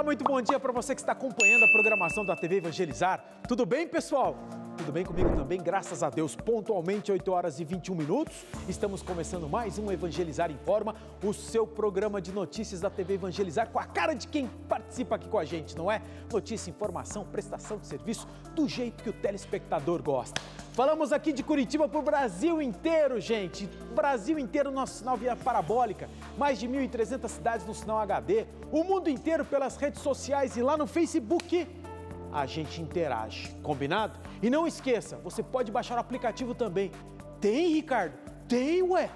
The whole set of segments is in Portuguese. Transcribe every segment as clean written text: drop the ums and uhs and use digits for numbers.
muito bom dia para você que está acompanhando a programação da TV Evangelizar. Tudo bem, pessoal? Tudo bem comigo também, graças a Deus. Pontualmente, 8 horas e 21 minutos. Estamos começando mais um Evangelizar em Forma, o seu programa de notícias da TV Evangelizar, com a cara de quem participa aqui com a gente, não é? Notícia, informação, prestação de serviço, do jeito que o telespectador gosta. Falamos aqui de Curitiba para o Brasil inteiro, gente. Brasil inteiro no nosso sinal via parabólica. Mais de 1.300 cidades no sinal HD. O mundo inteiro pelas redes sociais e lá no Facebook. A gente interage, combinado? E não esqueça, você pode baixar o aplicativo também. Tem, Ricardo? Tem, ué.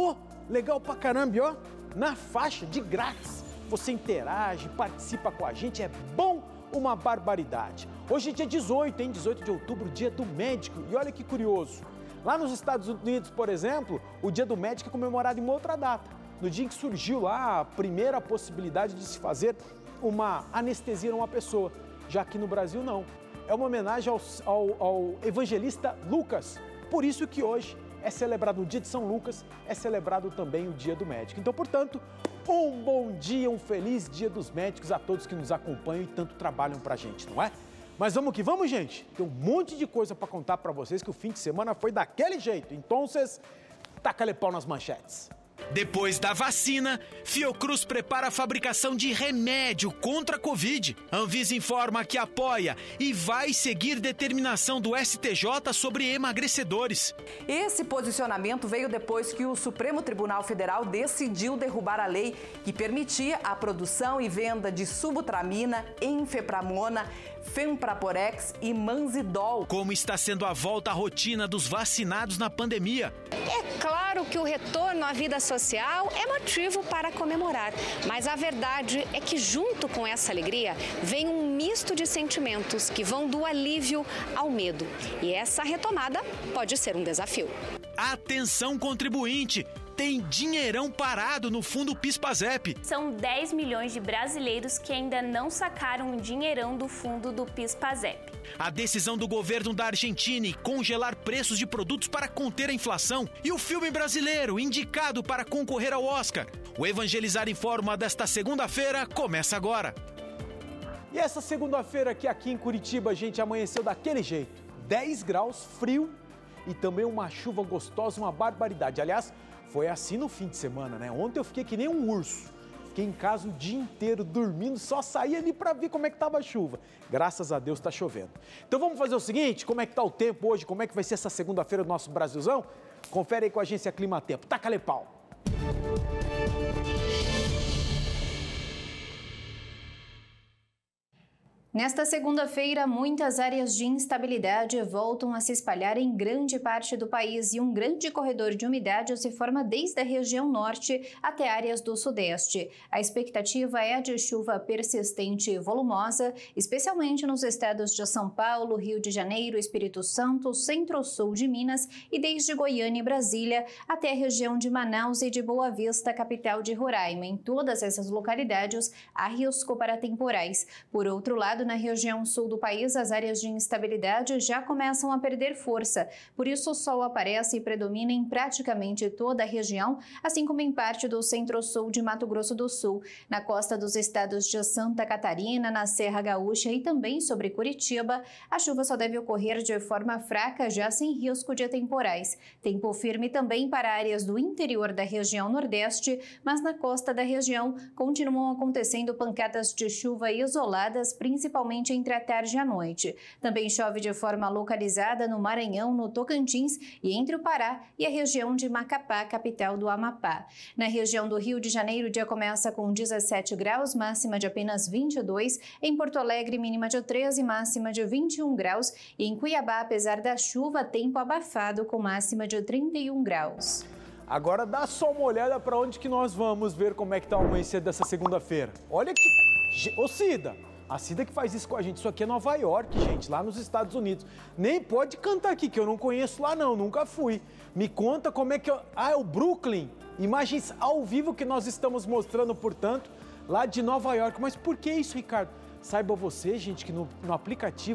Legal pra caramba, ó. Na faixa, de grátis. Você interage, participa com a gente, é bom, uma barbaridade. Hoje é dia 18, hein? 18 de outubro, dia do médico. E olha que curioso. Lá nos Estados Unidos, por exemplo, o dia do médico é comemorado em uma outra data. No dia em que surgiu lá a primeira possibilidade de se fazer uma anestesia numa pessoa. Já aqui no Brasil, não. É uma homenagem ao evangelista Lucas. Por isso que hoje é celebrado o dia de São Lucas, é celebrado também o dia do médico. Então, portanto, um bom dia, um feliz dia dos médicos a todos que nos acompanham e tanto trabalham pra gente, não é? Mas vamos que vamos, gente. Tem um monte de coisa para contar para vocês que o fim de semana foi daquele jeito. Então, taca-lhe pau nas manchetes. Depois da vacina, Fiocruz prepara a fabricação de remédio contra a Covid. Anvisa informa que apoia e vai seguir determinação do STJ sobre emagrecedores. Esse posicionamento veio depois que o Supremo Tribunal Federal decidiu derrubar a lei que permitia a produção e venda de Subutramina, Enfepramona, Fempraporex e Manzidol. Como está sendo a volta à rotina dos vacinados na pandemia? É claro que o retorno à vida social é motivo para comemorar, mas a verdade é que junto com essa alegria vem um misto de sentimentos que vão do alívio ao medo. E essa retomada pode ser um desafio. Atenção, contribuinte! Tem dinheirão parado no fundo PIS/PASEP. São 10 milhões de brasileiros que ainda não sacaram o dinheirão do fundo do PIS/PASEP. A decisão do governo da Argentina em congelar preços de produtos para conter a inflação e o filme brasileiro indicado para concorrer ao Oscar. O Evangelizar em Forma desta segunda-feira começa agora. E essa segunda-feira aqui em Curitiba, a gente amanheceu daquele jeito. 10 graus, frio e também uma chuva gostosa, uma barbaridade. Aliás, foi assim no fim de semana, né? Ontem eu fiquei que nem um urso. Fiquei em casa o dia inteiro dormindo, só saí ali para ver como é que estava a chuva. Graças a Deus está chovendo. Então vamos fazer o seguinte, como é que está o tempo hoje, como é que vai ser essa segunda-feira do nosso Brasilzão? Confere aí com a agência Climatempo. Taca-lhe pau! Nesta segunda-feira, muitas áreas de instabilidade voltam a se espalhar em grande parte do país e um grande corredor de umidade se forma desde a região norte até áreas do sudeste. A expectativa é de chuva persistente e volumosa, especialmente nos estados de São Paulo, Rio de Janeiro, Espírito Santo, Centro-Sul de Minas e desde Goiânia e Brasília até a região de Manaus e de Boa Vista, capital de Roraima. Em todas essas localidades, há risco para temporais. Por outro lado, na região sul do país, as áreas de instabilidade já começam a perder força. Por isso, o sol aparece e predomina em praticamente toda a região, assim como em parte do centro-sul de Mato Grosso do Sul, na costa dos estados de Santa Catarina, na Serra Gaúcha e também sobre Curitiba. A chuva só deve ocorrer de forma fraca, já sem risco de temporais. Tempo firme também para áreas do interior da região nordeste, mas na costa da região continuam acontecendo pancadas de chuva isoladas, principalmente entre a tarde e a noite. Também chove de forma localizada no Maranhão, no Tocantins e entre o Pará e a região de Macapá, capital do Amapá. Na região do Rio de Janeiro, o dia começa com 17 graus, máxima de apenas 22. Em Porto Alegre, mínima de 13, máxima de 21 graus. E em Cuiabá, apesar da chuva, tempo abafado com máxima de 31 graus. Agora dá só uma olhada para onde que nós vamos ver como é que tá o amanhecer dessa segunda-feira. Olha que... Ô, Cida! A Cida que faz isso com a gente. Isso aqui é Nova York, gente, lá nos Estados Unidos. Nem pode cantar aqui, que eu não conheço lá não, nunca fui. Me conta como é que... é o Brooklyn. Imagens ao vivo que nós estamos mostrando, portanto, lá de Nova York. Mas por que isso, Ricardo? Saiba você, gente, que no aplicativo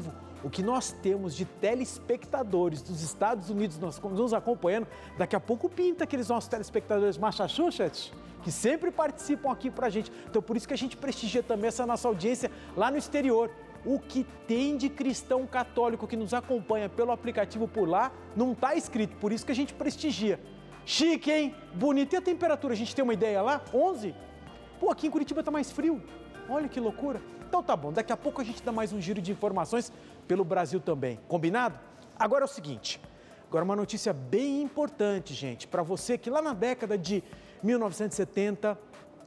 o que nós temos de telespectadores dos Estados Unidos nos acompanhando, daqui a pouco pinta aqueles nossos telespectadores Massachusetts, que sempre participam aqui pra gente. Então, por isso que a gente prestigia também essa nossa audiência lá no exterior. O que tem de cristão católico que nos acompanha pelo aplicativo por lá, não tá escrito, por isso que a gente prestigia. Chique, hein? Bonito. E a temperatura? A gente tem uma ideia lá? 11? Pô, aqui em Curitiba tá mais frio. Olha que loucura. Então tá bom, daqui a pouco a gente dá mais um giro de informações pelo Brasil também. Combinado? Agora é o seguinte, agora uma notícia bem importante, gente, para você que lá na década de 1970,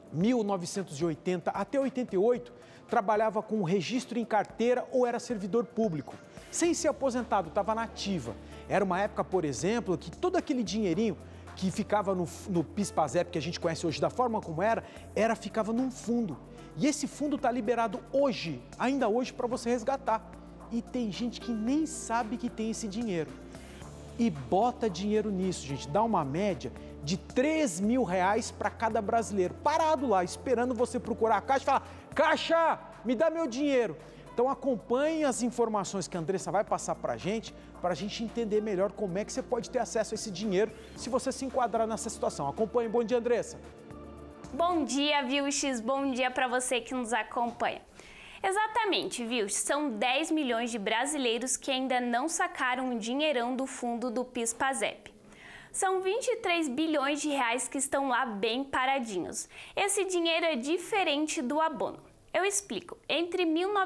1980 até 88, trabalhava com registro em carteira ou era servidor público. Sem ser aposentado, estava na ativa. Era uma época, por exemplo, que todo aquele dinheirinho que ficava no PIS/PASEP, que a gente conhece hoje da forma como ficava num fundo. E esse fundo está liberado hoje, ainda hoje, para você resgatar. E tem gente que nem sabe que tem esse dinheiro. E bota dinheiro nisso, gente. Dá uma média de R$3 mil para cada brasileiro. Parado lá, esperando você procurar a Caixa e falar: Caixa, me dá meu dinheiro. Então acompanhe as informações que a Andressa vai passar para a gente entender melhor como é que você pode ter acesso a esse dinheiro se você se enquadrar nessa situação. Acompanhe. Bom dia, Andressa. Bom dia, Vilches. Bom dia para você que nos acompanha. Exatamente, Vilches. São 10 milhões de brasileiros que ainda não sacaram o dinheirão do fundo do PIS/PASEP. São 23 bilhões de reais que estão lá bem paradinhos. Esse dinheiro é diferente do abono. Eu explico. Entre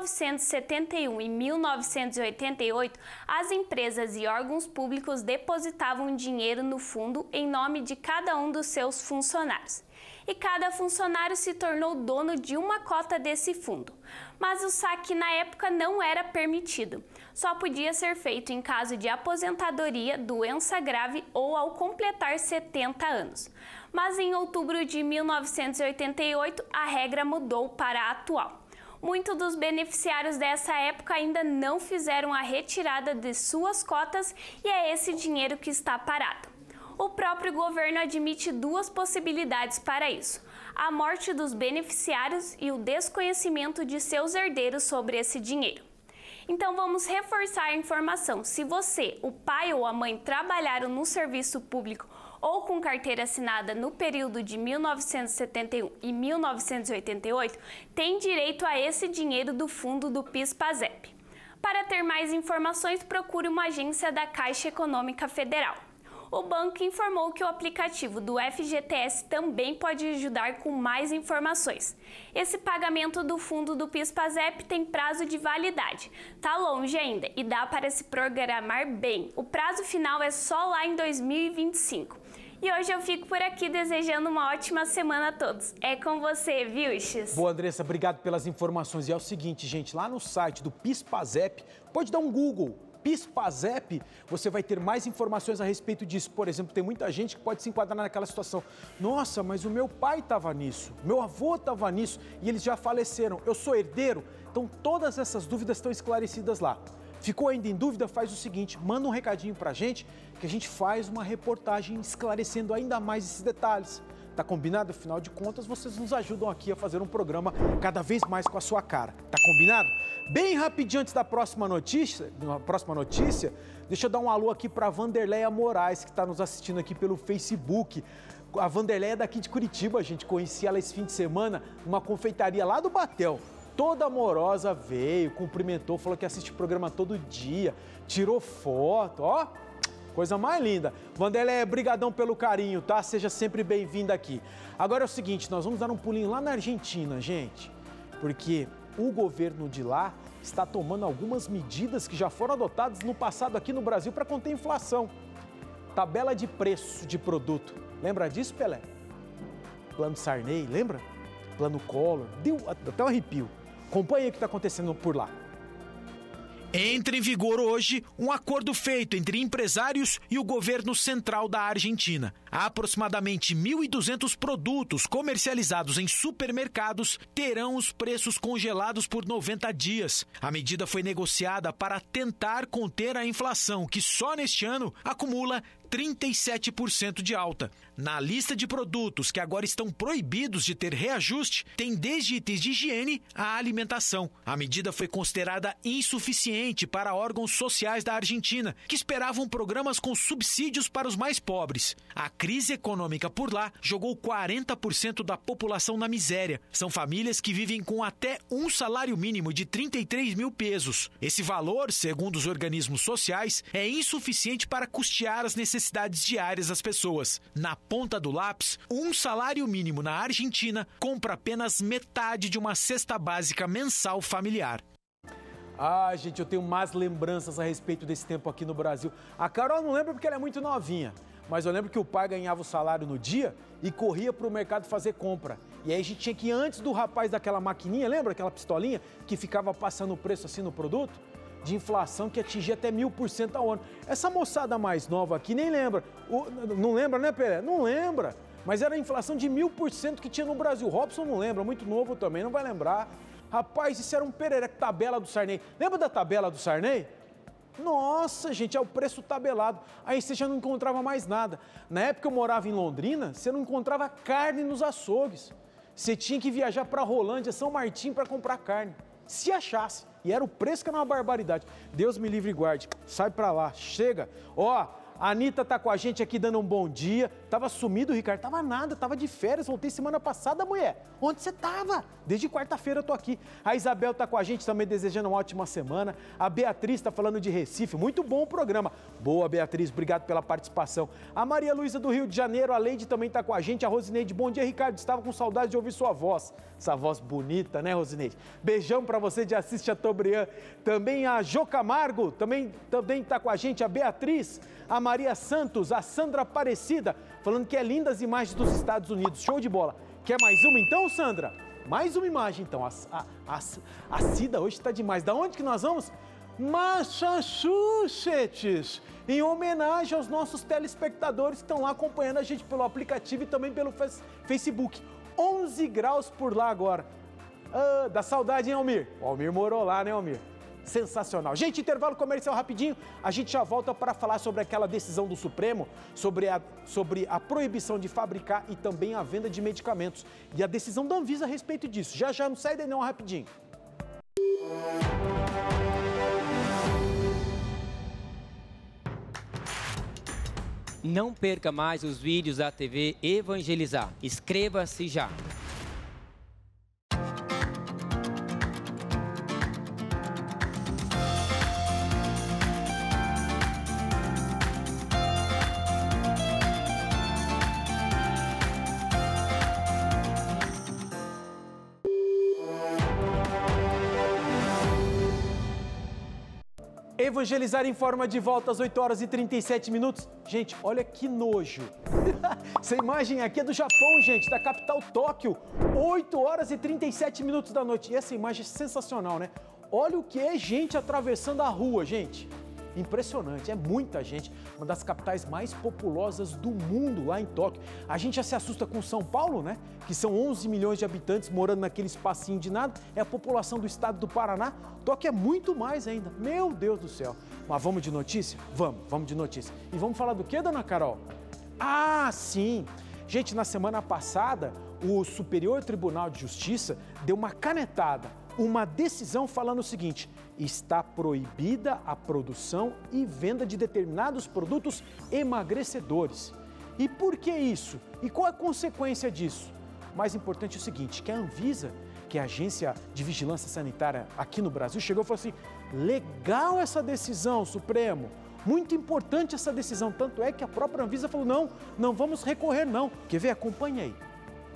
1971 e 1988, as empresas e órgãos públicos depositavam dinheiro no fundo em nome de cada um dos seus funcionários. E cada funcionário se tornou dono de uma cota desse fundo. Mas o saque na época não era permitido. Só podia ser feito em caso de aposentadoria, doença grave ou ao completar 70 anos. Mas em outubro de 1988, a regra mudou para a atual. Muitos dos beneficiários dessa época ainda não fizeram a retirada de suas cotas e é esse dinheiro que está parado. O próprio governo admite duas possibilidades para isso: a morte dos beneficiários e o desconhecimento de seus herdeiros sobre esse dinheiro. Então vamos reforçar a informação. Se você, o pai ou a mãe trabalharam no serviço público ou com carteira assinada no período de 1971 e 1988, tem direito a esse dinheiro do fundo do PIS/PASEP. Para ter mais informações, procure uma agência da Caixa Econômica Federal. O banco informou que o aplicativo do FGTS também pode ajudar com mais informações. Esse pagamento do fundo do PIS/PASEP tem prazo de validade. Tá longe ainda e dá para se programar bem. O prazo final é só lá em 2025. E hoje eu fico por aqui desejando uma ótima semana a todos. É com você, Vilches. Boa, Andressa, obrigado pelas informações. E é o seguinte, gente, lá no site do PIS/PASEP, pode dar um Google. PIS/PASEP, você vai ter mais informações a respeito disso. Por exemplo, tem muita gente que pode se enquadrar naquela situação. Nossa, mas o meu pai estava nisso, meu avô estava nisso e eles já faleceram. Eu sou herdeiro? Então todas essas dúvidas estão esclarecidas lá. Ficou ainda em dúvida? Faz o seguinte, manda um recadinho pra gente que a gente faz uma reportagem esclarecendo ainda mais esses detalhes. Tá combinado? Afinal de contas, vocês nos ajudam aqui a fazer um programa cada vez mais com a sua cara. Tá combinado? Bem rapidinho antes da próxima notícia, deixa eu dar um alô aqui para a Vanderleia Moraes, que está nos assistindo aqui pelo Facebook. A Vanderleia é daqui de Curitiba, a gente conhecia ela esse fim de semana numa confeitaria lá do Batel. Toda amorosa veio, cumprimentou, falou que assiste o programa todo dia, tirou foto, ó. Coisa mais linda. Vanderleia, brigadão pelo carinho, tá? Seja sempre bem-vinda aqui. Agora é o seguinte, nós vamos dar um pulinho lá na Argentina, gente, porque o governo de lá está tomando algumas medidas que já foram adotadas no passado aqui no Brasil para conter a inflação. Tabela de preço de produto. Lembra disso, Pelé? Plano Sarney, lembra? Plano Collor. Deu até um arrepio. Acompanhe o que está acontecendo por lá. Entra em vigor hoje um acordo feito entre empresários e o governo central da Argentina. Aproximadamente 1.200 produtos comercializados em supermercados terão os preços congelados por 90 dias. A medida foi negociada para tentar conter a inflação, que só neste ano acumula 37% de alta. Na lista de produtos que agora estão proibidos de ter reajuste, tem desde itens de higiene à alimentação. A medida foi considerada insuficiente para órgãos sociais da Argentina, que esperavam programas com subsídios para os mais pobres. A crise econômica por lá jogou 40% da população na miséria. São famílias que vivem com até um salário mínimo de 33 mil pesos. Esse valor, segundo os organismos sociais, é insuficiente para custear as necessidades diárias das pessoas. Na ponta do lápis, um salário mínimo na Argentina compra apenas metade de uma cesta básica mensal familiar. Ah, gente, eu tenho más lembranças a respeito desse tempo aqui no Brasil. A Carol não lembra porque ela é muito novinha, mas eu lembro que o pai ganhava o salário no dia e corria para o mercado fazer compra. E aí a gente tinha que ir antes do rapaz daquela maquininha, lembra aquela pistolinha que ficava passando o preço assim no produto? De inflação que atingia até 1000% ao ano. Essa moçada mais nova aqui nem lembra. Não lembra, né, Pelé? Não lembra. Mas era a inflação de 1000% que tinha no Brasil. Robson não lembra, muito novo também, não vai lembrar. Rapaz, isso era um perereco, tabela do Sarney. Lembra da tabela do Sarney? Nossa, gente, é o preço tabelado. Aí você já não encontrava mais nada. Na época eu morava em Londrina, você não encontrava carne nos açougues. Você tinha que viajar para Rolândia, São Martim, para comprar carne. Se achasse. E era o preço que era uma barbaridade. Deus me livre e guarde. Sai pra lá, chega. Ó, a Anitta tá com a gente aqui dando um bom dia. Tava sumido, Ricardo. Tava nada, tava de férias. Voltei semana passada, mulher. Onde você tava? Desde quarta-feira eu tô aqui. A Isabel tá com a gente também desejando uma ótima semana. A Beatriz tá falando de Recife. Muito bom o programa. Boa, Beatriz. Obrigado pela participação. A Maria Luísa do Rio de Janeiro. A Leide também tá com a gente. A Rosineide. Bom dia, Ricardo. Estava com saudade de ouvir sua voz. Essa voz bonita, né, Rosineide? Beijão pra você de Assis Chateaubriand. Também a Jô Camargo. Também tá com a gente. A Beatriz. A Maria Santos, a Sandra Aparecida, falando que é linda as imagens dos Estados Unidos. Show de bola. Quer mais uma então, Sandra? Mais uma imagem então. A Cida hoje está demais. Da onde que nós vamos? Massachusetts. Em homenagem aos nossos telespectadores que estão lá acompanhando a gente pelo aplicativo e também pelo Facebook. 11 graus por lá agora. Ah, dá saudade, hein, Almir? O Almir morou lá, né, Almir? Sensacional. Gente, intervalo comercial rapidinho, a gente já volta para falar sobre aquela decisão do Supremo, sobre a proibição de fabricar e também a venda de medicamentos. E a decisão da Anvisa a respeito disso. Já não sai daí não, rapidinho. Não perca mais os vídeos da TV Evangelizar. Inscreva-se já. Evangelizar informa de volta às 8 horas e 37 minutos. Gente, olha que nojo. Essa imagem aqui é do Japão, gente, da capital Tóquio. 8 horas e 37 minutos da noite. E essa imagem é sensacional, né? Olha o que é gente atravessando a rua, gente. Impressionante, é muita gente. Uma das capitais mais populosas do mundo, lá em Tóquio. A gente já se assusta com São Paulo, né? Que são 11 milhões de habitantes morando naquele espacinho de nada. É a população do estado do Paraná. Tóquio é muito mais ainda. Meu Deus do céu. Mas vamos de notícia? Vamos de notícia. E vamos falar do quê, dona Carol? Ah, sim! Gente, na semana passada, o Superior Tribunal de Justiça deu uma canetada, uma decisão falando o seguinte: está proibida a produção e venda de determinados produtos emagrecedores. E por que isso? E qual a consequência disso? O mais importante é o seguinte, que a Anvisa, que é a Agência de Vigilância Sanitária aqui no Brasil, chegou e falou assim: legal essa decisão, Supremo, muito importante essa decisão, tanto é que a própria Anvisa falou: não vamos recorrer não. Quer ver? Acompanha aí.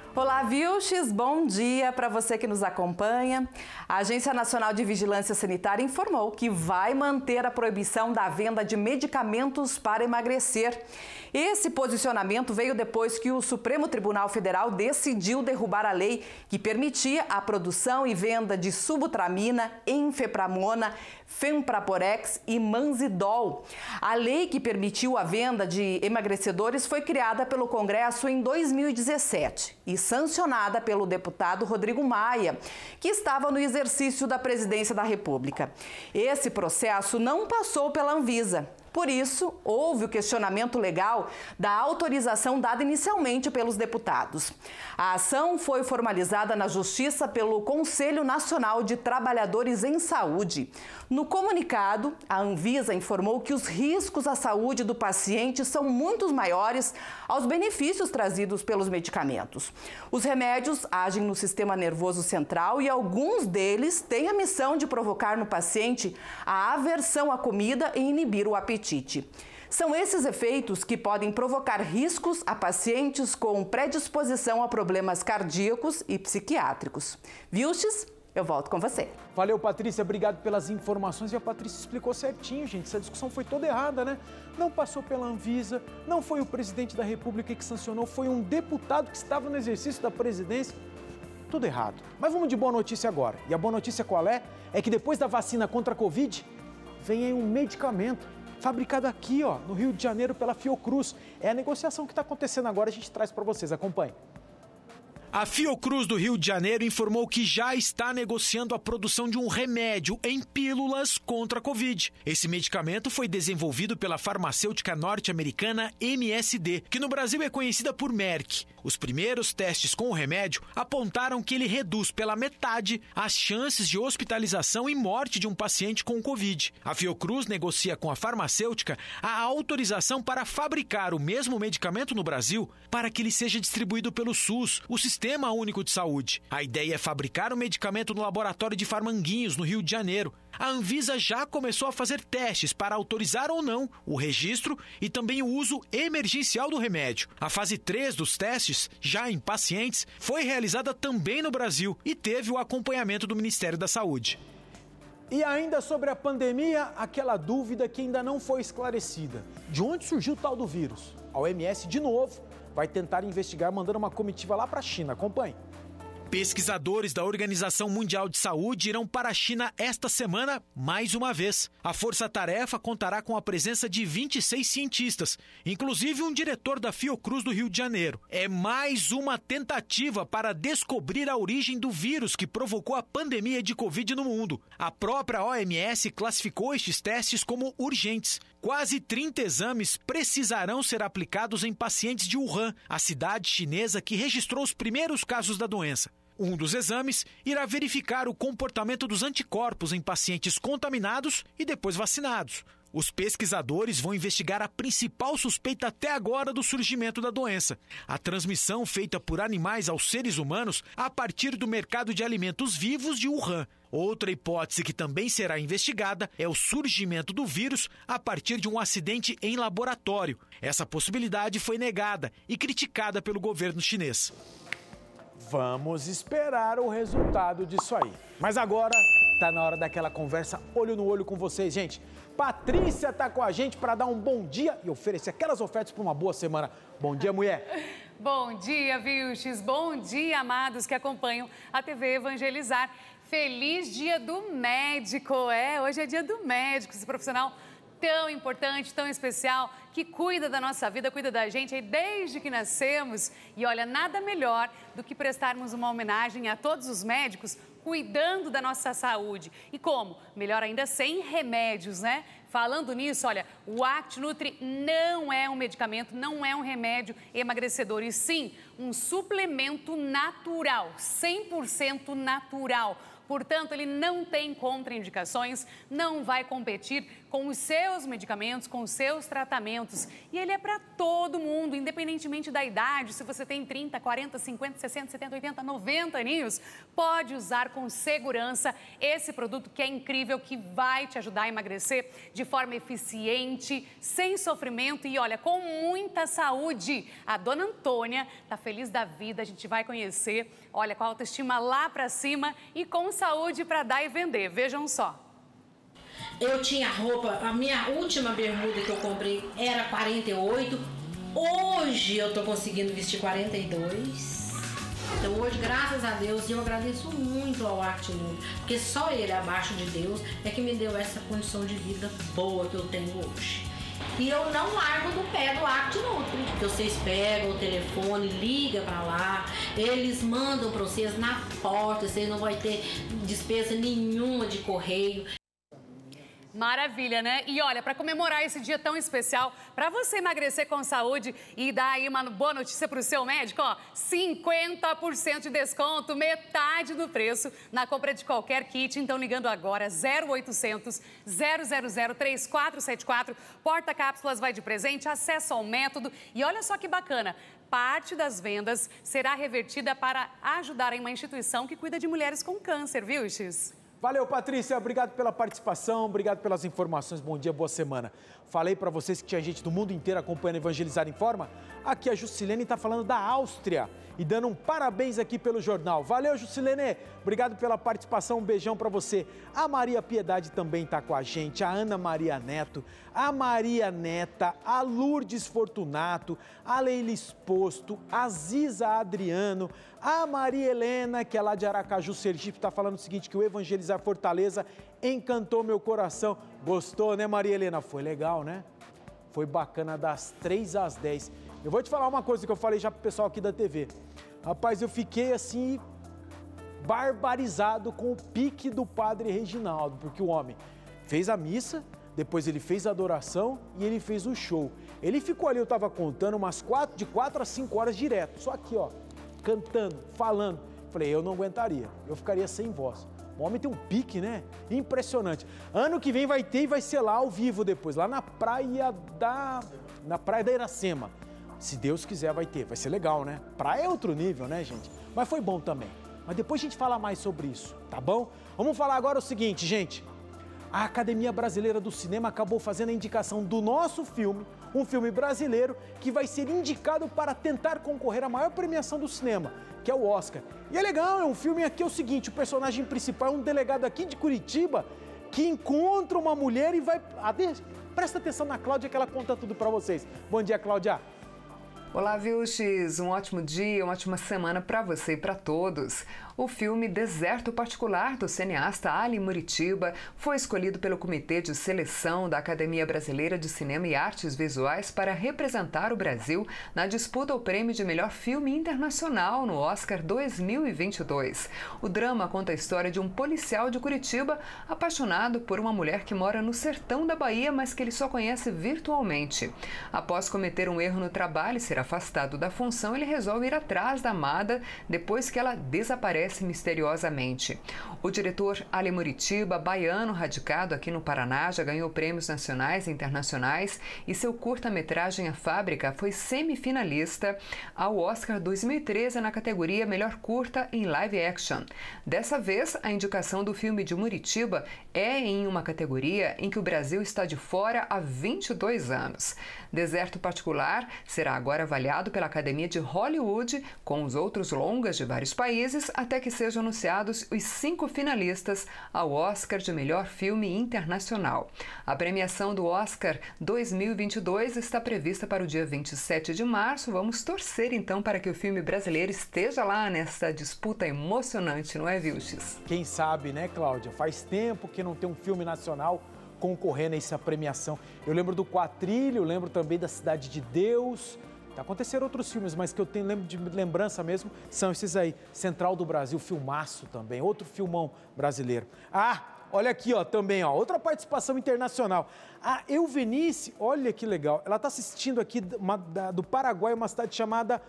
Olá, Vilches, bom dia para você que nos acompanha. A Agência Nacional de Vigilância Sanitária informou que vai manter a proibição da venda de medicamentos para emagrecer. Esse posicionamento veio depois que o Supremo Tribunal Federal decidiu derrubar a lei que permitia a produção e venda de subutramina, enfepramona, fempraporex e manzidol. A lei que permitiu a venda de emagrecedores foi criada pelo Congresso em 2017 e sancionada pelo deputado Rodrigo Maia, que estava no exercício da presidência da República. Esse processo não passou pela Anvisa. Por isso, houve o questionamento legal da autorização dada inicialmente pelos deputados. A ação foi formalizada na Justiça pelo Conselho Nacional de Trabalhadores em Saúde. No comunicado, a Anvisa informou que os riscos à saúde do paciente são muito maiores aos benefícios trazidos pelos medicamentos. Os remédios agem no sistema nervoso central e alguns deles têm a missão de provocar no paciente a aversão à comida e inibir o apetite. São esses efeitos que podem provocar riscos a pacientes com predisposição a problemas cardíacos e psiquiátricos. Vilches, eu volto com você. Valeu, Patrícia, obrigado pelas informações. E a Patrícia explicou certinho, gente. Essa discussão foi toda errada, né? Não passou pela Anvisa, não foi o presidente da República que sancionou, foi um deputado que estava no exercício da presidência. Tudo errado. Mas vamos de boa notícia agora. E a boa notícia qual é? É que depois da vacina contra a Covid, vem aí um medicamento fabricado aqui, ó, no Rio de Janeiro pela Fiocruz. É a negociação que está acontecendo agora, a gente traz para vocês. Acompanhe. A Fiocruz do Rio de Janeiro informou que já está negociando a produção de um remédio em pílulas contra a Covid. Esse medicamento foi desenvolvido pela farmacêutica norte-americana MSD, que no Brasil é conhecida por Merck. Os primeiros testes com o remédio apontaram que ele reduz pela metade as chances de hospitalização e morte de um paciente com Covid. A Fiocruz negocia com a farmacêutica a autorização para fabricar o mesmo medicamento no Brasil para que ele seja distribuído pelo SUS, o Sistema Único de Saúde. A ideia é fabricar o medicamento no laboratório de Farmanguinhos, no Rio de Janeiro. A Anvisa já começou a fazer testes para autorizar ou não o registro e também o uso emergencial do remédio. A fase 3 dos testes, já em pacientes, foi realizada também no Brasil e teve o acompanhamento do Ministério da Saúde. E ainda sobre a pandemia, aquela dúvida que ainda não foi esclarecida. De onde surgiu o tal do vírus? A OMS, de novo, vai tentar investigar, mandando uma comitiva lá para a China. Acompanhe. Pesquisadores da Organização Mundial de Saúde irão para a China esta semana mais uma vez. A força-tarefa contará com a presença de 26 cientistas, inclusive um diretor da Fiocruz do Rio de Janeiro. É mais uma tentativa para descobrir a origem do vírus que provocou a pandemia de Covid no mundo. A própria OMS classificou estes testes como urgentes. Quase 30 exames precisarão ser aplicados em pacientes de Wuhan, a cidade chinesa que registrou os primeiros casos da doença. Um dos exames irá verificar o comportamento dos anticorpos em pacientes contaminados e depois vacinados. Os pesquisadores vão investigar a principal suspeita até agora do surgimento da doença: a transmissão feita por animais aos seres humanos a partir do mercado de alimentos vivos de Wuhan. Outra hipótese que também será investigada é o surgimento do vírus a partir de um acidente em laboratório. Essa possibilidade foi negada e criticada pelo governo chinês. Vamos esperar o resultado disso aí. Mas agora tá na hora daquela conversa olho no olho com vocês, gente. Patrícia tá com a gente para dar um bom dia e oferecer aquelas ofertas para uma boa semana. Bom dia, mulher. Bom dia, Vilches. Bom dia, amados que acompanham a TV Evangelizar. Feliz Dia do Médico. Hoje é Dia do Médico, esse profissional tão importante, tão especial, que cuida da nossa vida, cuida da gente aí desde que nascemos. E olha, nada melhor do que prestarmos uma homenagem a todos os médicos cuidando da nossa saúde. E como? Melhor ainda sem remédios, né? Falando nisso, olha, o ActiNutri não é um medicamento, não é um remédio emagrecedor, e sim um suplemento natural, 100% natural. Portanto, ele não tem contraindicações, não vai competir com os seus medicamentos, com os seus tratamentos. E ele é para todo mundo, independentemente da idade. Se você tem 30, 40, 50, 60, 70, 80, 90 aninhos, pode usar com segurança esse produto que é incrível, que vai te ajudar a emagrecer de forma eficiente, sem sofrimento e, olha, com muita saúde. A dona Antônia está feliz da vida, a gente vai conhecer, olha, com a autoestima lá para cima e com saúde para dar e vender. Vejam só. Eu tinha roupa, a minha última bermuda que eu comprei era 48, hoje eu tô conseguindo vestir 42. Então hoje, graças a Deus, eu agradeço muito ao Actinutri, porque só ele, abaixo de Deus, é que me deu essa condição de vida boa que eu tenho hoje. E eu não largo do pé do Actinutri, porque vocês pegam o telefone, ligam para lá, eles mandam para vocês na porta, vocês não vão ter despesa nenhuma de correio. Maravilha, né? E olha, para comemorar esse dia tão especial, para você emagrecer com saúde e dar aí uma boa notícia para o seu médico, ó, 50% de desconto, metade do preço na compra de qualquer kit. Então, ligando agora, 0800 000 3474, porta-cápsulas vai de presente, acesso ao método. E olha só que bacana, parte das vendas será revertida para ajudar em uma instituição que cuida de mulheres com câncer, viu, X? Valeu, Patrícia. Obrigado pela participação, obrigado pelas informações. Bom dia, boa semana. Falei para vocês que tinha gente do mundo inteiro acompanhando Evangelizar em Forma. Aqui a Jusilene está falando da Áustria e dando um parabéns aqui pelo jornal. Valeu, Jusilene. Obrigado pela participação. Um beijão para você. A Maria Piedade também está com a gente. A Ana Maria Neto, a Maria Neta, a Lourdes Fortunato, a Leila Exposto, a Ziza Adriano, a Maria Helena, que é lá de Aracaju, Sergipe, está falando o seguinte, que o Evangelizar Fortaleza encantou meu coração. Gostou, né, Maria Helena? Foi legal, né? Foi bacana, das 3 às 10. Eu vou te falar uma coisa que eu falei já pro pessoal aqui da TV. Rapaz, eu fiquei assim, barbarizado com o pique do padre Reginaldo, porque o homem fez a missa, depois ele fez a adoração e ele fez o show. Ele ficou ali, eu estava contando, de 4 a 5 horas direto, só aqui, ó, cantando, falando. Falei, eu não aguentaria, eu ficaria sem voz. O homem tem um pique, né? Impressionante. Ano que vem vai ter e vai ser lá ao vivo depois, lá na praia da Iracema. Se Deus quiser vai ter, vai ser legal, né? Praia é outro nível, né, gente? Mas foi bom também. Mas depois a gente fala mais sobre isso, tá bom? Vamos falar agora o seguinte, gente. A Academia Brasileira do Cinema acabou fazendo a indicação do nosso filme, um filme brasileiro que vai ser indicado para tentar concorrer à maior premiação do cinema, que é o Oscar. E é legal, é um filme aqui, é o seguinte, o personagem principal é um delegado aqui de Curitiba que encontra uma mulher e vai... Presta atenção na Cláudia que ela conta tudo para vocês. Bom dia, Cláudia. Olá, Vilches. Um ótimo dia, uma ótima semana para você e para todos. O filme Deserto Particular, do cineasta Ali Muritiba, foi escolhido pelo Comitê de Seleção da Academia Brasileira de Cinema e Artes Visuais para representar o Brasil na disputa ao prêmio de melhor filme internacional no Oscar 2022. O drama conta a história de um policial de Curitiba apaixonado por uma mulher que mora no sertão da Bahia, mas que ele só conhece virtualmente. Após cometer um erro no trabalho e ser afastado da função, ele resolve ir atrás da amada depois que ela desaparece misteriosamente. O diretor Ali Muritiba, baiano, radicado aqui no Paraná, já ganhou prêmios nacionais e internacionais e seu curta-metragem A Fábrica foi semifinalista ao Oscar 2013 na categoria Melhor Curta em Live Action. Dessa vez, a indicação do filme de Muritiba é em uma categoria em que o Brasil está de fora há 22 anos. Deserto Particular será agora avaliado pela Academia de Hollywood com os outros longas de vários países até que sejam anunciados os 5 finalistas ao Oscar de Melhor Filme Internacional. A premiação do Oscar 2022 está prevista para o dia 27 de março. Vamos torcer então para que o filme brasileiro esteja lá nessa disputa emocionante, não é, Vilches? Quem sabe, né, Cláudia? Faz tempo que não tem um filme nacional concorrendo a essa premiação. Eu lembro do Quatrilho, lembro também da Cidade de Deus. Aconteceram outros filmes, mas que eu tenho de lembrança mesmo são esses aí. Central do Brasil, filmaço também, outro filmão brasileiro. Ah, olha aqui, ó, também, ó, outra participação internacional. A Euvenice, olha que legal, ela está assistindo aqui do Paraguai, uma cidade chamada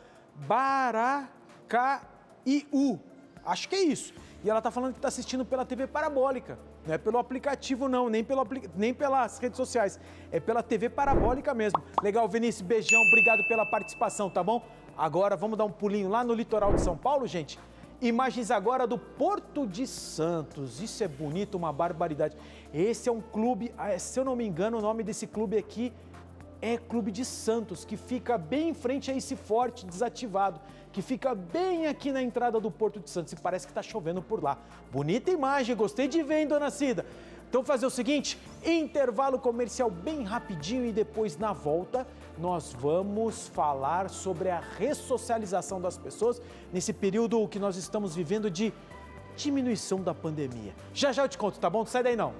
Baracaiú. Acho que é isso. E ela está falando que está assistindo pela TV parabólica. Não é pelo aplicativo, não, nem pelas redes sociais. É pela TV parabólica mesmo. Legal, Vinícius, beijão, obrigado pela participação, tá bom? Agora vamos dar um pulinho lá no litoral de São Paulo, gente. Imagens agora do Porto de Santos. Isso é bonito, uma barbaridade. Esse é um clube, se eu não me engano, o nome desse clube aqui é Clube de Santos, que fica bem em frente a esse forte desativado, que fica bem aqui na entrada do Porto de Santos. E parece que está chovendo por lá. Bonita imagem, gostei de ver, hein, dona Cida? Então, fazer o seguinte, intervalo comercial bem rapidinho e depois, na volta, nós vamos falar sobre a ressocialização das pessoas nesse período que nós estamos vivendo de diminuição da pandemia. Já já eu te conto, tá bom? Não sai daí não.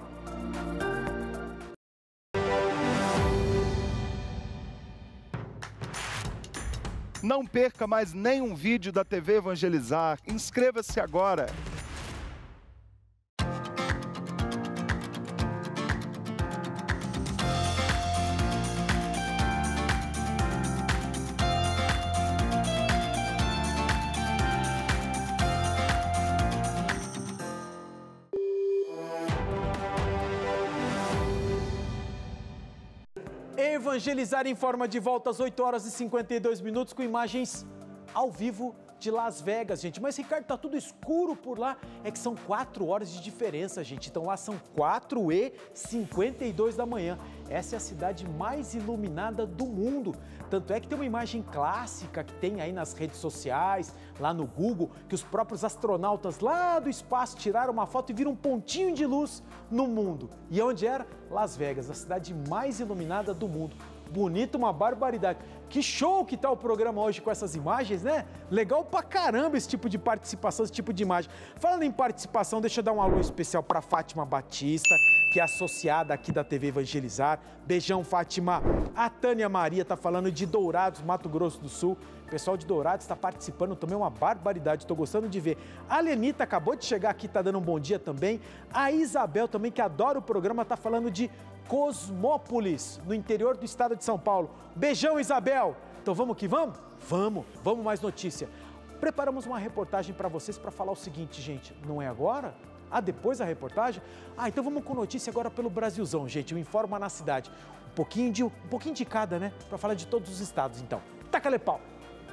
Não perca mais nenhum vídeo da TV Evangelizar. Inscreva-se agora. Evangelizar informa de volta às 8 horas e 52 minutos com imagens ao vivo de Las Vegas, gente. Mas, Ricardo, tá tudo escuro por lá. É que são 4 horas de diferença, gente. Então lá são 4h52 da manhã. Essa é a cidade mais iluminada do mundo. Tanto é que tem uma imagem clássica que tem aí nas redes sociais, lá no Google, que os próprios astronautas lá do espaço tiraram uma foto e viram um pontinho de luz no mundo. E onde era? Las Vegas, a cidade mais iluminada do mundo. Bonito, uma barbaridade. Que show que tá o programa hoje com essas imagens, né? Legal pra caramba esse tipo de participação, esse tipo de imagem. Falando em participação, deixa eu dar um alô especial pra Fátima Batista, que é associada aqui da TV Evangelizar. Beijão, Fátima. A Tânia Maria tá falando de Dourados, Mato Grosso do Sul. O pessoal de Dourados está participando também, uma barbaridade, estou gostando de ver. A Lenita acabou de chegar aqui, está dando um bom dia também. A Isabel também, que adora o programa, está falando de Cosmópolis, no interior do estado de São Paulo. Beijão, Isabel! Então vamos que vamos? Vamos mais notícia. Preparamos uma reportagem para vocês para falar o seguinte, gente, não é agora? Depois da reportagem? Então vamos com notícia agora pelo Brasilzão, gente, o Informa na Cidade. Um pouquinho de cada, né? Para falar de todos os estados, então. Taca-lhe pau!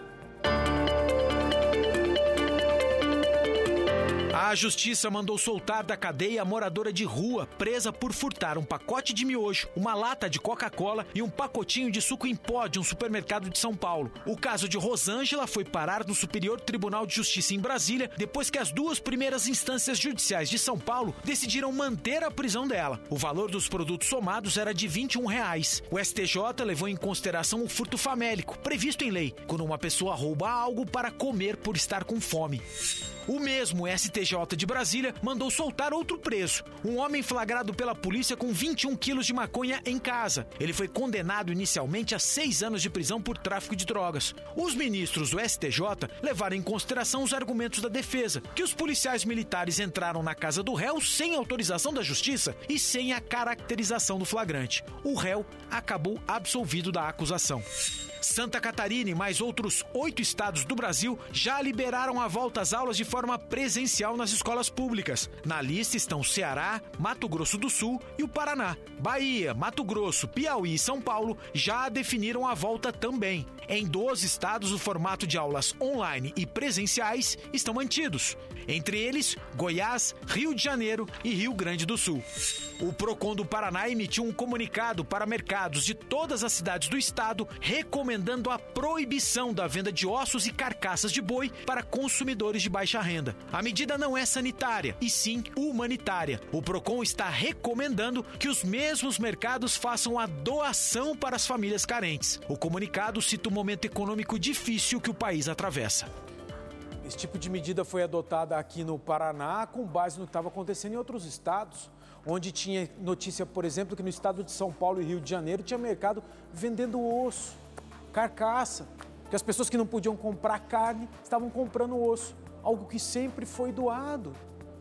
A justiça mandou soltar da cadeia a moradora de rua presa por furtar um pacote de miojo, uma lata de Coca-Cola e um pacotinho de suco em pó de um supermercado de São Paulo. O caso de Rosângela foi parar no Superior Tribunal de Justiça em Brasília depois que as 2 primeiras instâncias judiciais de São Paulo decidiram manter a prisão dela. O valor dos produtos somados era de R$21. O STJ levou em consideração o furto famélico, previsto em lei, quando uma pessoa rouba algo para comer por estar com fome. O mesmo STJ de Brasília mandou soltar outro preso, um homem flagrado pela polícia com 21 quilos de maconha em casa. Ele foi condenado inicialmente a 6 anos de prisão por tráfico de drogas. Os ministros do STJ levaram em consideração os argumentos da defesa, que os policiais militares entraram na casa do réu sem autorização da justiça e sem a caracterização do flagrante. O réu acabou absolvido da acusação. Santa Catarina e mais outros 8 estados do Brasil já liberaram a volta às aulas de forma presencial nas escolas públicas. Na lista estão Ceará, Mato Grosso do Sul e o Paraná. Bahia, Mato Grosso, Piauí e São Paulo já definiram a volta também. Em 12 estados, o formato de aulas online e presenciais estão mantidos. Entre eles, Goiás, Rio de Janeiro e Rio Grande do Sul. O Procon do Paraná emitiu um comunicado para mercados de todas as cidades do estado recomendando a proibição da venda de ossos e carcaças de boi para consumidores de baixa renda. A medida não é sanitária, e sim humanitária. O Procon está recomendando que os mesmos mercados façam a doação para as famílias carentes. O comunicado cita o momento econômico difícil que o país atravessa. Esse tipo de medida foi adotada aqui no Paraná com base no que estava acontecendo em outros estados, onde tinha notícia, por exemplo, que no estado de São Paulo e Rio de Janeiro tinha mercado vendendo osso, carcaça, que as pessoas que não podiam comprar carne estavam comprando osso, algo que sempre foi doado.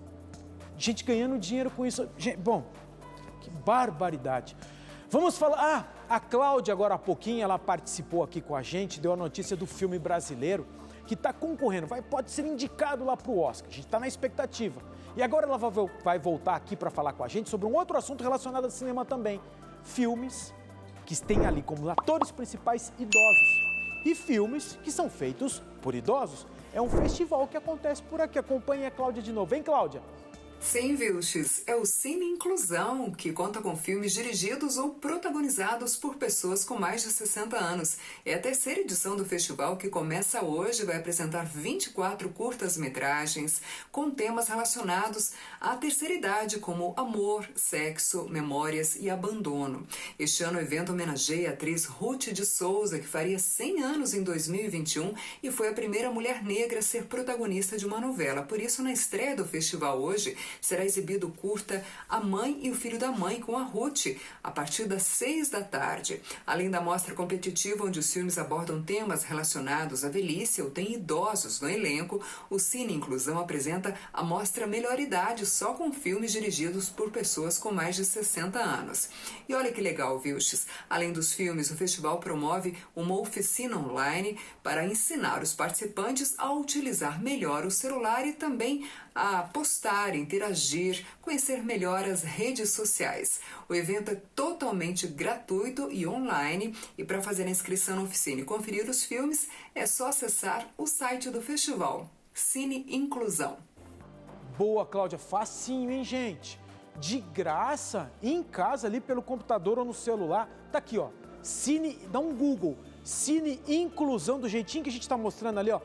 Gente ganhando dinheiro com isso. Bom, que barbaridade. Vamos falar... a Cláudia, agora há pouquinho, ela participou aqui com a gente, deu a notícia do filme brasileiro que está concorrendo, pode ser indicado lá para o Oscar. A gente está na expectativa. E agora ela vai voltar aqui para falar com a gente sobre um outro assunto relacionado ao cinema também. Filmes que têm ali como atores principais idosos e filmes que são feitos por idosos. É um festival que acontece por aqui. Acompanhe a Cláudia de novo. Vem, Cláudia! Sim, Vilches, é o Cine Inclusão, que conta com filmes dirigidos ou protagonizados por pessoas com mais de 60 anos. É a terceira edição do festival, que começa hoje, vai apresentar 24 curtas-metragens com temas relacionados à terceira idade, como amor, sexo, memórias e abandono. Este ano o evento homenageia a atriz Ruth de Souza, que faria 100 anos em 2021 e foi a primeira mulher negra a ser protagonista de uma novela. Por isso, na estreia do festival hoje, será exibido o curta A Mãe e o Filho da Mãe, com a Ruth, a partir das 6 da tarde. Além da mostra competitiva, onde os filmes abordam temas relacionados à velhice ou tem idosos no elenco, o Cine Inclusão apresenta a mostra Melhor Idade, só com filmes dirigidos por pessoas com mais de 60 anos. E olha que legal, Vilches, além dos filmes, o festival promove uma oficina online para ensinar os participantes a utilizar melhor o celular e também a postar, interagir, conhecer melhor as redes sociais. O evento é totalmente gratuito e online, e para fazer a inscrição na oficina e conferir os filmes, é só acessar o site do festival, Cine Inclusão. Boa, Cláudia, facinho, hein, gente? De graça, em casa, ali pelo computador ou no celular. Tá aqui, ó, Cine, dá um Google, Cine Inclusão, do jeitinho que a gente está mostrando ali, ó,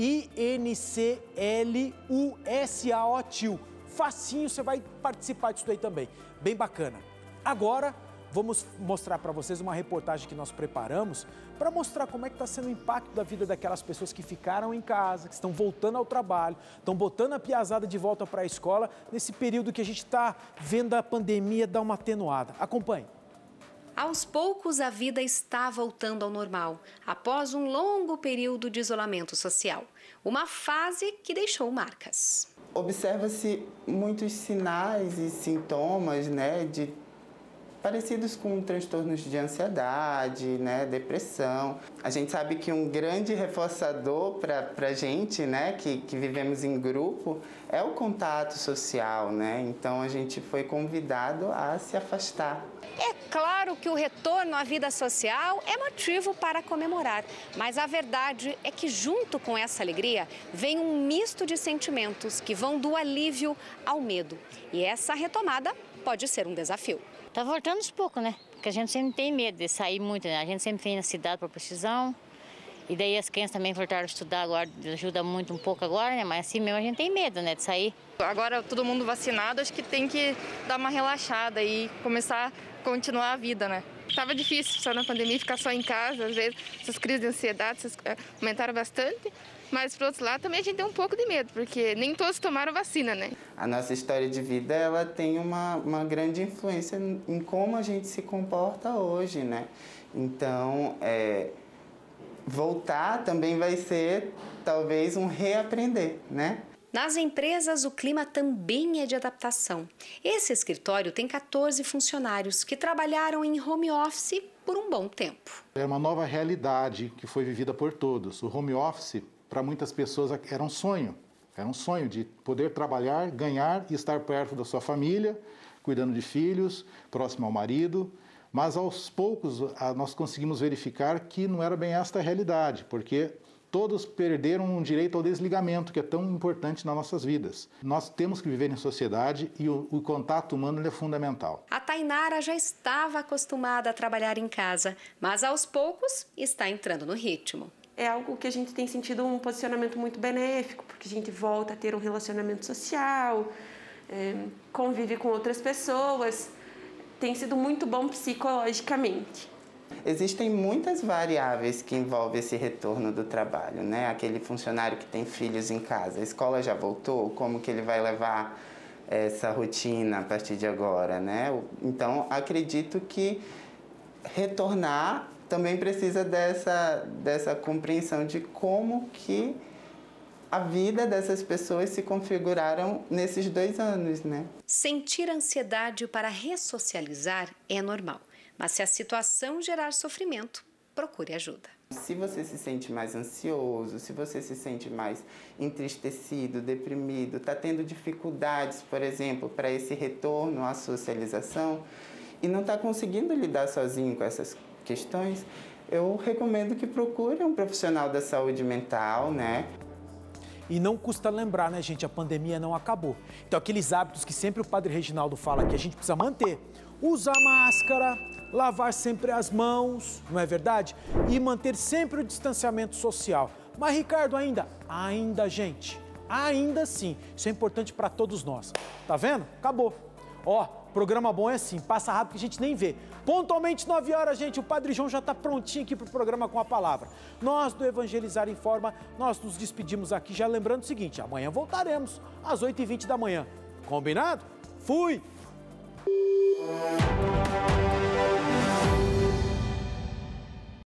INCLUSAO. Facinho, você vai participar disso aí também. Bem bacana. Agora, vamos mostrar para vocês uma reportagem que nós preparamos para mostrar como é que está sendo o impacto da vida daquelas pessoas que ficaram em casa, que estão voltando ao trabalho, estão botando a piazada de volta para a escola, nesse período que a gente está vendo a pandemia dar uma atenuada. Acompanhe. Aos poucos, a vida está voltando ao normal, após um longo período de isolamento social. Uma fase que deixou marcas. Observa-se muitos sinais e sintomas, né, parecidos com transtornos de ansiedade, né, depressão. A gente sabe que um grande reforçador para a gente, né, que vivemos em grupo, é o contato social, né? Então a gente foi convidado a se afastar. É claro que o retorno à vida social é motivo para comemorar, mas a verdade é que junto com essa alegria vem um misto de sentimentos que vão do alívio ao medo. E essa retomada pode ser um desafio. Tá voltando aos poucos, né? Porque a gente sempre tem medo de sair muito, né? A gente sempre vem na cidade por precisão. E daí as crianças também voltaram a estudar agora, ajuda muito um pouco agora, né? Mas assim mesmo a gente tem medo, né, de sair. Agora todo mundo vacinado, acho que tem que dar uma relaxada e começar a continuar a vida, né? Tava difícil só na pandemia ficar só em casa, às vezes essas crises de ansiedade aumentaram bastante. Mas, por outro lado, também a gente tem um pouco de medo, porque nem todos tomaram vacina, né? A nossa história de vida, ela tem uma grande influência em como a gente se comporta hoje, né? Então, voltar também vai ser, talvez, um reaprender, né? Nas empresas, o clima também é de adaptação. Esse escritório tem 14 funcionários que trabalharam em home office por um bom tempo. É uma nova realidade que foi vivida por todos. O home office, para muitas pessoas, era um sonho. Era um sonho de poder trabalhar, ganhar e estar perto da sua família, cuidando de filhos, próximo ao marido. Mas, aos poucos, nós conseguimos verificar que não era bem esta a realidade, porque todos perderam um direito ao desligamento, que é tão importante nas nossas vidas. Nós temos que viver em sociedade e o contato humano é fundamental. A Tainara já estava acostumada a trabalhar em casa, mas aos poucos está entrando no ritmo. É algo que a gente tem sentido um posicionamento muito benéfico, porque a gente volta a ter um relacionamento social, convive com outras pessoas. Tem sido muito bom psicologicamente. Existem muitas variáveis que envolvem esse retorno do trabalho, né? Aquele funcionário que tem filhos em casa, a escola já voltou, como que ele vai levar essa rotina a partir de agora, né? Então, acredito que retornar também precisa dessa compreensão de como que a vida dessas pessoas se configuraram nesses 2 anos, né? Sentir ansiedade para ressocializar é normal, mas se a situação gerar sofrimento, procure ajuda. Se você se sente mais ansioso, se você se sente mais entristecido, deprimido, está tendo dificuldades, por exemplo, para esse retorno à socialização e não está conseguindo lidar sozinho com essas questões, eu recomendo que procure um profissional da saúde mental, né? E não custa lembrar, né, gente? A pandemia não acabou. Então, aqueles hábitos que sempre o Padre Reginaldo fala que a gente precisa manter. Usar máscara, lavar sempre as mãos, não é verdade? E manter sempre o distanciamento social. Mas, Ricardo, ainda, gente, ainda sim. Isso é importante para todos nós. Tá vendo? Acabou. Ó, programa bom é assim, passa rápido que a gente nem vê. Pontualmente 9 horas, gente, o Padre João já está prontinho aqui para o programa com a palavra. Nós do Evangelizar Informa, nós nos despedimos aqui já lembrando o seguinte, amanhã voltaremos às 8h20 da manhã. Combinado? Fui!